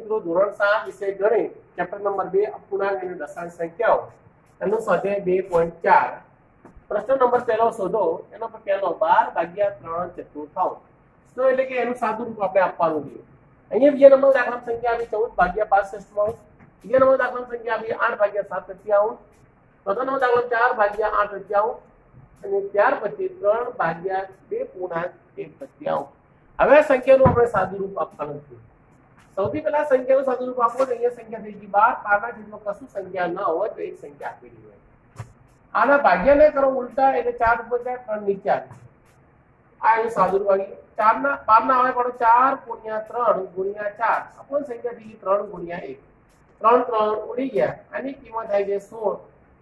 મિત્રો ધોરણ 7 વિષય ગણિત ચેપ્ટર નંબર 2 અપૂર્ણાંક અને દશાંશ સંખ્યાઓ એનો સ્વાધ્યાય 2.4 પ્રશ્ન નંબર પહેલો શોધો એનો પર પહેલો 12/3 ચતુર્થાંશ તો એટલે કે એનું સાદું રૂપ આપણે આપવાનું છે। અહીંયા બીજા નંબર દાખલા સંખ્યા આવી 14/5 ષષ્ઠાંશ, બીજા નંબર દાખલા સંખ્યા આવી 8/7 તૃતીયાંશ, ચોથા નંબર દાખલા 4/8 તૃતીયાંશ અને ત્યાર પછી 3/2 પૂર્ણાંક 1 તૃતીયાંશ। હવે આ સંખ્યાનું આપણે સાદું રૂપ આપવાનું છે। સૌથી પહેલા સંખ્યાનું સાદું રૂપ આપો તો અહીંયા સંખ્યા થઈ ગઈ 12, 12 ના છેદમાં કશું સંખ્યા ન હોય તો એક સંખ્યા આપેલી હોય। આના ભાગ્યાને કરો ઉલટા એટલે 4 ઉપર જાય 3 નીચે આવે। આ એનું સાદું રૂપ આવી 4 ના 12 ના આવે પણ 4 × 3 × 4 અપૂર્ણ સંખ્યા થઈ ગઈ 3 × 1 3 3 ઉડી ગયા। આની કિંમત થાય છે 16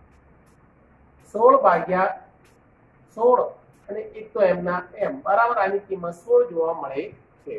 16/16 અને એક તો એમના એમ બરાબર આની કિંમત 16 જોવા મળે છે।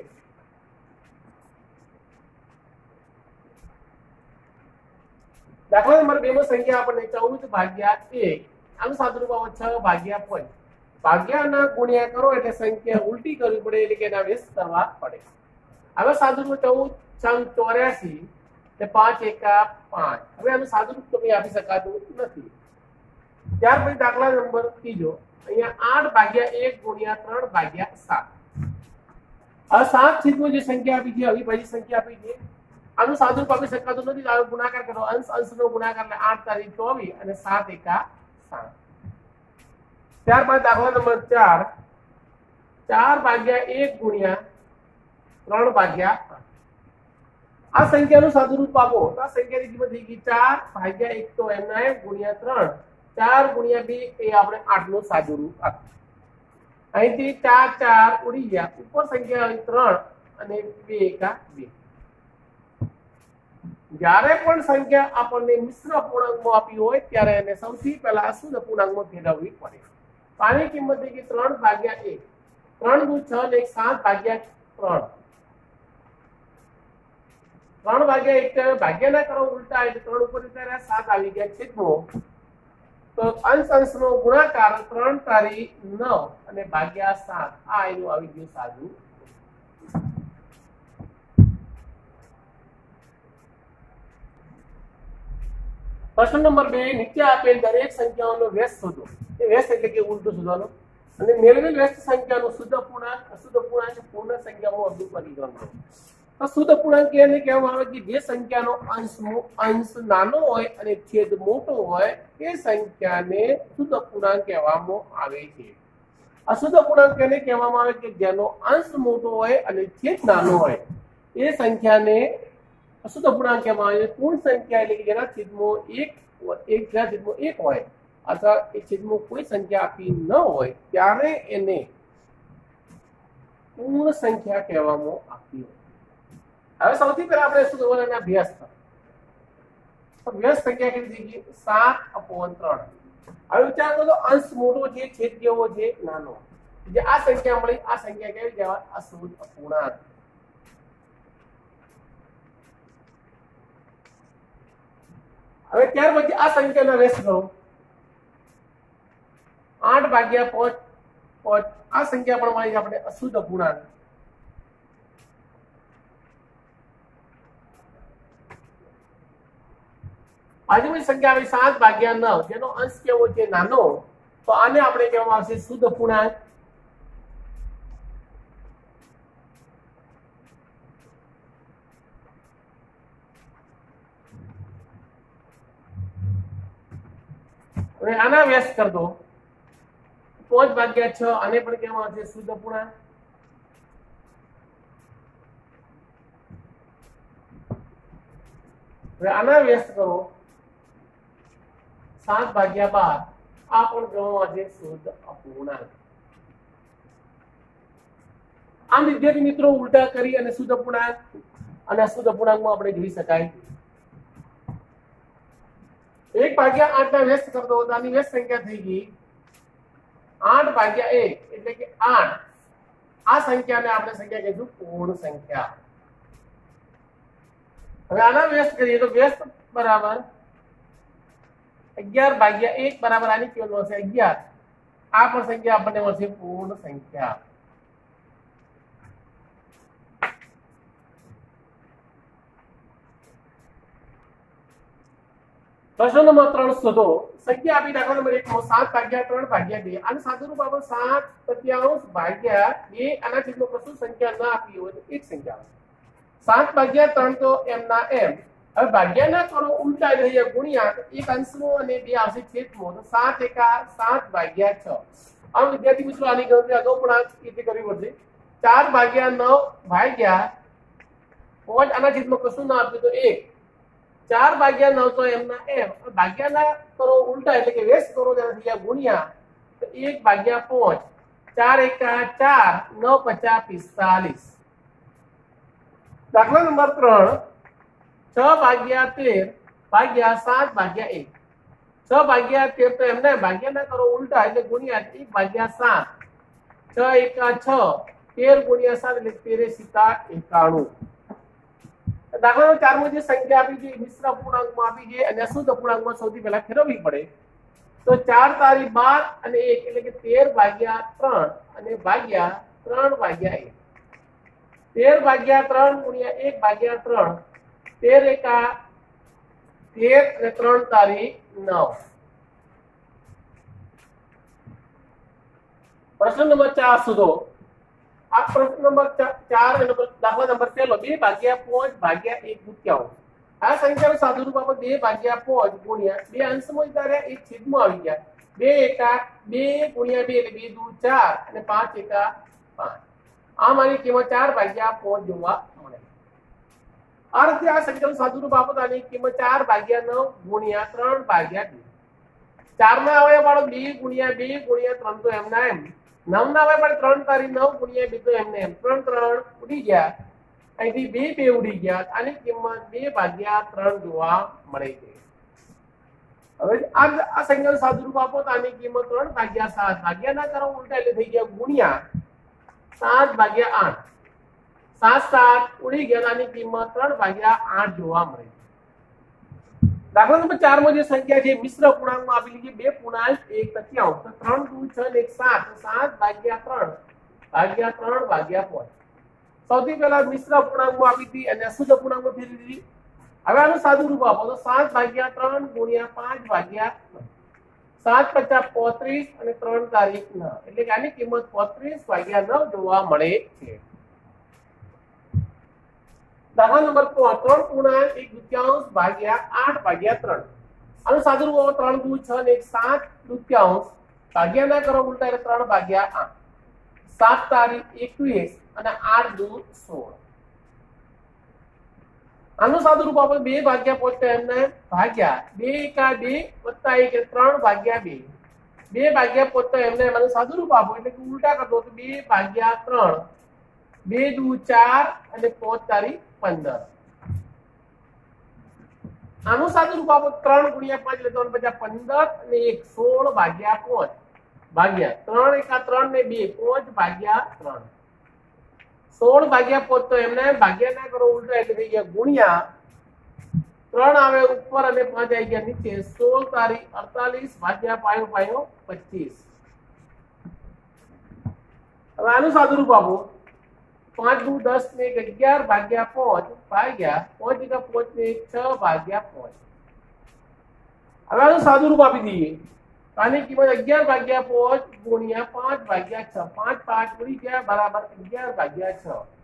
દાખલા નંબર 2 માં સંખ્યા આપણને 14/1 આનું સાદું રૂપ આવે 6/5 ભાગ્યાના ગુણ્યા કરો એટલે સંખ્યા ઉલટી કરવી પડે એટલે કે એના વ્યસ્ત કરવા પડે। હવે સાદું રૂપ 14 × 84 એટલે 5 × 5। હવે આનું સાદું રૂપ તો કંઈ આપી શકાતું નથી। ત્યાર પછી દાખલા નંબર 3 અહીંયા 8/1 × 3/7 આ 7 છેદમાં જે સંખ્યા આપી છે અવિભાજ્ય સંખ્યા આપી છે આનું સાદું રૂપ આપી શકાતું નથી। આ ગુણાકાર કરો અંશ અંશનો ગુણાકાર એટલે 8 તારી 24 અને 7 × 7। ત્યારબાદ દાખલા નંબર 4 4/1 × 3/8 આ સંખ્યાનું સાદું રૂપ આપો તો આ સંખ્યાની કિંમત થઈ ગઈ 4/1 તો એમના એમ × 3 4 × 2 એ આપણે 8 નું સાદું રૂપ આપ્યું। અહીંથી 4 4 ઉડી ગયા ઉપર સંખ્યા આવી 3 અને 2 × 2। જ્યારે પણ સંખ્યા આપણને મિશ્ર અપૂર્ણાંકમાં આપી હોય ત્યારે એને સૌથી પહેલા અશુદ્ધ અપૂર્ણાંકમાં ફેરવવી પડે। તો આની કિંમત થઈ ગઈ 3/1 3 × 6 એટલે 7/3 3/1 ભાગ્યાના કરો ઉલટા એટલે 3 ઉપર 7 આવી ગયા છેદમાં તો અંશ અંશનો ગુણાકાર 3 તારી 9 અને ભાગ્યા 7 આ એનું આવી ગયું સાદું। પ્રશ્ન નંબર 2 નીચે આપેલ દરેક સંખ્યાઓનો વ્યસ્ત શોધો। એ વ્યસ્ત એટલે કે ઉલટું શોધવાનો અને મેળવેલ વ્યસ્ત સંખ્યાનો શુદ્ધ અપૂર્ણાંક અશુદ્ધ અપૂર્ણાંક પૂર્ણ સંખ્યામાં અર્ધું પરિગ્રહ કરો। તો શુદ્ધ અપૂર્ણાંક એને કહેવામાં આવે કે જે સંખ્યાનો અંશ નાનો હોય અને છેદ મોટો હોય એ સંખ્યાને શુદ્ધ અપૂર્ણાંક કહેવામાં આવે છે। અશુદ્ધ અપૂર્ણાંક એને કહેવામાં આવે કે જેનો અંશ મોટો હોય અને છેદ નાનો હોય એ સંખ્યાને અશુદ્ધ અપૂર્ણાંક કહેવામાં આવે છે। પૂર્ણ સંખ્યા એટલે કે જેના છેદમાં 1 હોય અથવા એ છેદમાં કોઈ સંખ્યા આપી ન હોય ત્યારે એને પૂર્ણ સંખ્યા કહેવામાં આવતી હોય। હવે સૌથી પહેલા આપણે શું કરવાના વ્યસ્ત તો વ્યસ્ત સંખ્યા કેટલી થઈ ગઈ 7/3। હવે વિચાર કરો અંશ મોટો છે છેદ કેવો છે નાનો જે આ સંખ્યા મળી આ સંખ્યા કેવી કહેવાય અશુદ્ધ અપૂર્ણાંક। હવે ત્યાર પછી આ સંખ્યાના વ્યસ્ત કરો 8/5 આ સંખ્યા પણ મળી આપણે અશુદ્ધ અપૂર્ણાંક। બાજુની સંખ્યા આવી 7/9 જેનો અંશ કેવો છે નાનો તો આને આપણે કહેવામાં આવશે શુદ્ધ અપૂર્ણાંક। હવે આના વ્યસ્ત કર દો 5/6 આને પણ કહેવામાં આવશે શુદ્ધ અપૂર્ણાંક। હવે આના વ્યસ્ત કરો 7/12 આ પણ કહેવામાં આવશે શુદ્ધ અપૂર્ણાંક। આમ વિદ્યાર્થી મિત્રો ઉલટા કરી અને શુદ્ધ અપૂર્ણાંક અને અશુદ્ધ અપૂર્ણાંકમાં આપણે જોઈ શકાય 1/8 ના વ્યસ્ત કર દો તો આની વ્યસ્ત સંખ્યા થઈ ગઈ 8/1 એટલે કે 8 આ સંખ્યાને આપણે સંખ્યા કહીશું પૂર્ણ સંખ્યા। હવે આના વ્યસ્ત કરીએ તો વ્યસ્ત બરાબર 11/1 બરાબર આની કિંમત મળશે 11 આ પણ સંખ્યા આપણને મળશે પૂર્ણ સંખ્યા। प्रश्न नंबर 3 शोधो संख्या आपी दाखला नंबर 1 7 भाग्या 3 भाग्या 2 અને સાદું રૂપ આપણે 7 તૃતીયાંશ ભાગ્યા 2 આના છેદમાં કશું સંખ્યા ન આપી હોય તો એક સંખ્યા 7 ભાગ્યા 3 તો એમના એમ હવે ભાગ્યા ના કરો ઉલટા લઈએ ગુણ્યા એક અંશનો અને બે આવશે છેદમાં તો 7 એકા 7 ભાગ્યા 6 આમ વિદ્યાર્થી મિત્રો આની ગણતરી અગાઉ પણ આ રીતે કરવી પડશે 4 ભાગ્યા 9 ભાગ્યા 5 આના છેદમાં કશું ના આપ્યું તો 1 4 ભાગ્યા 9 તો એમના એમ ભાગ્યા ના કરો ઉલટા એટલે કે વેસ્ટ કરો ત્યારે થઈ ગુણ્યા તો 1 ભાગ્યા 5 4 એકા 4 9 50 45 દાખલા નંબર 3 6 ભાગ્યા 13 ભાગ્યા 7 ભાગ્યા 1 6 ભાગ્યા 13 તો એમને ભાગ્યા ના કરો ઉલટા એટલે ગુણ્યા 1 ભાગ્યા 7 6 એકા 6 13 ગુણ્યા 7 એટલે 13 સીતા 91 દાખલા નંબર 4 માં જે સંખ્યા આપી છે મિશ્ર અપૂર્ણાંકમાં આપી છે અને શુદ્ધ અપૂર્ણાંકમાં સૌથી પહેલા ફેરવવી પડે તો 4 તારી 12 અને 1 એટલે કે 13 ભાગ્યા 3 અને ભાગ્યા 3 ભાગ્યા 1 13 ભાગ્યા 3 ગુણ્યા 1 ભાગ્યા 3 13 એકા 13 અને 3 તારી 9 प्रश्न नंबर 4 शोधो आ प्रश्न नंबर 4 दाखला नंबर 1 2 भाग्या 5 भाग्या 1 तृतीयांश आ संख्याનું સાદું રૂપ આપણે 2 ભાગ્યા 5 ગુણ્યા 2 અંશમાં જ્યારે 1 છેદમાં આવી ગયા 2 એકા 2 ગુણ્યા 2 એટલે 2 2 4 અને 5 એકા 5 આમ આની કિંમત 4 ભાગ્યા 5 જોવા મળે આ રીતે આ સંખ્યાનું સાદું રૂપ આપણે આની કિંમત 4 ભાગ્યા 9 ગુણ્યા 3 ભાગ્યા 2 4 ના અવયવ વાળો 2 ગુણ્યા 3 તો એમના એમ 9 ના અવયવ વાળો 3 તારી 9 ગુણ્યા 2 તો એમને એમ 3 3 ઉડી ગયા અહીંથી 2 2 ઉડી ગયા આની કિંમત 2 ભાગ્યા 3 જોવા મળે છે હવે આ સંખ્યાનું સાદું રૂપ આપો તો આની કિંમત 3 ભાગ્યા 7 ભાગ્યા ના કરો ઉલટા એટલે થઈ ગયા ગુણ્યા 7 ભાગ્યા 8 7 7 ઉડી ગયા આની કિંમત 3 ભાગ્યા 8 જોવા મળે દાખલા નંબર 4 માં જે સંખ્યા છે મિશ્ર અપૂર્ણાંકમાં આપેલી છે 2 પૂર્ણાંક 1 તૃતીયાંશ તો 3 2 6 1 7 7 ભાગ્યા 3 ભાગ્યા 3 ભાગ્યા 5 સૌથી પહેલા મિશ્ર અપૂર્ણાંકમાં આપી હતી અને અશુદ્ધ અપૂર્ણાંકમાં ફેરવી દીધી હવે આનું સાદું રૂપ આપો તો 7 ભાગ્યા 3 ગુણ્યા 5 ભાગ્યા 7 50 35 અને 3 તારીખ 9 એટલે કે આની કિંમત 35 ભાગ્યા 9 જોવા મળે છે દાખલા નંબર 3 પૂર્ણાંક 1 તૃતીયાંશ ભાગ્યા 8 ભાગ્યા 3 આનું સાદું રૂપ 3 2 6 1 7 તૃતીયાંશ ભાગ્યા ના કરો ઉલટા એટલે 3 ભાગ્યા 8 7 તારીખ 21 અને 8 2 16 આનું સાદું રૂપ આપણે 2 ભાગ્યા 5 તો એમને ભાગ્યા 2 એકા 2 વત્તા 1 એટલે 3 ભાગ્યા 2 2 ભાગ્યા 5 તો એમને મને સાદું રૂપ આપો એટલે કે ઉલટા કરી દો તો 2 ભાગ્યા 3 2 2 4 અને 5 તારીખ 15 આનું સાદું રૂપ આપો 3 ગુણ્યા 5 એટલે 3 50 15 અને 1 16 ભાગ્યા 5 ભાગ્યા 3 એકા 3 ને 2 5 ભાગ્યા 3 16 ભાગ્યા 5 તો એમને ભાગ્યા ના કરો ઉલટા એટલે થઈ ગયા ગુણ્યા 3 આવે ઉપર અને 5 આવી ગયા નીચે 16 તારીખ 48 ભાગ્યા 5 5 25 હવે આનું સાદું રૂપ આપો 5 2 10 ને 11 ભાગ્યા 5 ભાગ્યા 5 એકા 5 ને 6 ભાગ્યા 5 હવે આનું સાદું રૂપ આપી દઈએ આની કિંમત 11 ભાગ્યા 5 ગુણ્યા 5 ભાગ્યા 6 5 5 ઉડી ગયા બરાબર 11 ભાગ્યા 6